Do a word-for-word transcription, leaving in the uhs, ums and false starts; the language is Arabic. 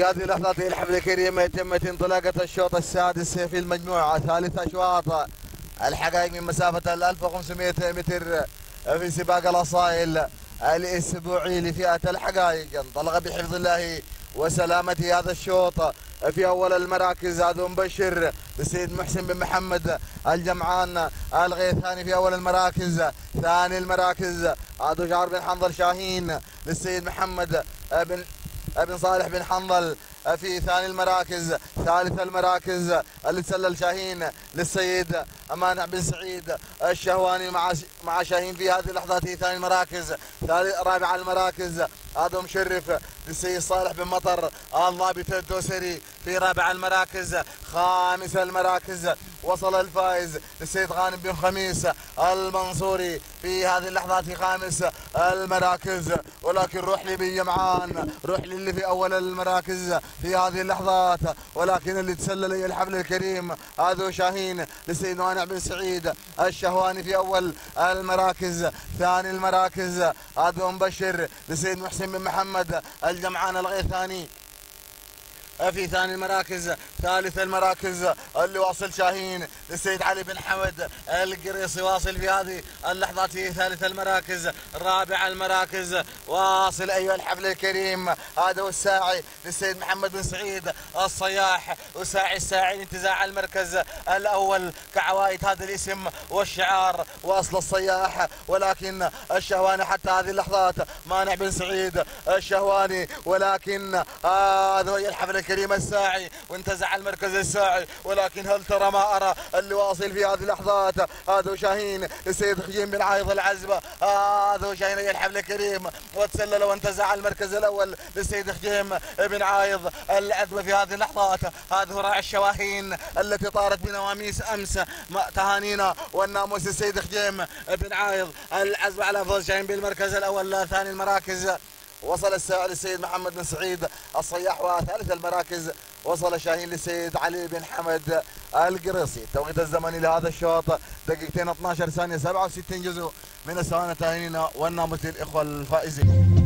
في هذه اللحظات الحفل الكريمة تمت انطلاقة الشوط السادس في المجموعة، ثالث أشواط الحقائق من مسافة ألف وخمسمئة متر في سباق الأصائل الأسبوعي لفئة الحقائق. انطلق بحفظ الله وسلامته هذا الشوط في أول المراكز هذا مبشر للسيد محسن بن محمد الجمعان الغيثاني في أول المراكز. ثاني المراكز هذا شعر بن حنظل شاهين للسيد محمد بن ابن صالح بن حنظل في ثاني المراكز. ثالث المراكز اللي تسلل شاهين للسيد مانع بن سعيد الشهواني مع مع شاهين في هذه اللحظات في ثاني المراكز. رابع المراكز هذا مشرف للسيد صالح بن مطر الضابط الدوسري في رابع المراكز. خامس المراكز وصل الفائز للسيد غانم بن خميس المنصوري في هذه اللحظات في خامس المراكز. ولكن روح لي بن جمعان، روح لي اللي في اول المراكز في هذه اللحظات، ولكن اللي تسلل الى الحفل الكريم هذا شاهين للسيد مانع بن سعيد الشهواني في اول المراكز. ثاني المراكز هذا مبشر للسيد محسن بن محمد الجمعان الغيثاني في ثاني المراكز. ثالث المراكز اللي واصل شاهين للسيد علي بن حمد القريصي واصل في هذه اللحظات في ثالث المراكز. رابع المراكز واصل ايها الحفل الكريم هذا والساعي للسيد محمد بن سعيد الصياح، وساعي الساعي لانتزاع المركز الاول كعوايد هذا الاسم والشعار واصل الصياح. ولكن الشهواني حتى هذه اللحظات مانع بن سعيد الشهواني، ولكن هذا هو الحفل الكريم الساعي وانتزع المركز الساعي. ولكن هل ترى ما ارى اللي واصل في هذه اللحظات هذا شاهين للسيد خجيم بن عايض العزبه. هذا شاهين هي الحفل الكريم وتسلل وانتزع المركز الاول للسيد خجيم بن عايض العزبه في هذه اللحظات. هذا راعي الشواهين التي طارت بنواميس امس تهانينا والناموس السيد خجيم بن عايض العزبه على فوز شاهين بالمركز الاول. ثاني المراكز وصل الساعي للسيد محمد بن سعيد الصياح، وثالث المراكز وصل شاهين للسيد علي بن حمد القريصي. التوقيت الزمني لهذا الشوط دقيقتين اثنعش ثانية سبعة وستين جزء من الثواني تهانينا والناموس للاخوة الفائزين.